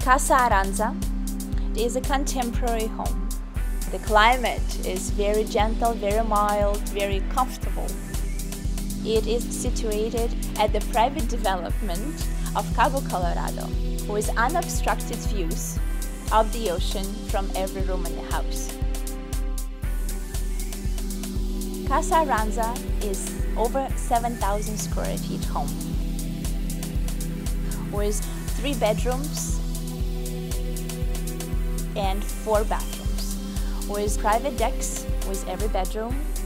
Casa Aranza is a contemporary home. The climate is very gentle, very mild, very comfortable. It is situated at the private development of Cabo, Colorado, with unobstructed views of the ocean from every room in the house. Casa Aranza is over 7,000 square feet home with 3 bedrooms and 4 bathrooms, with private decks with every bedroom